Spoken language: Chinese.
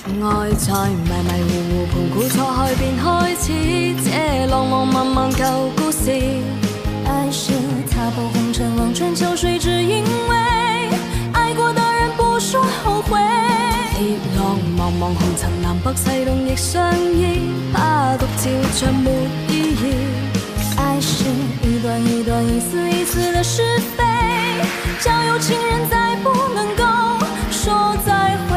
愛在迷迷糊糊盤估錯開便開始，這浪浪漫漫舊故事。 愛是踏破紅塵望穿秋水，只因為愛過的人不說後悔。 鐵浪茫茫紅塵南北西東亦相依，怕獨照着沒意義。 愛是一段一段一絲一絲的是非，交有情人再不能夠說再會。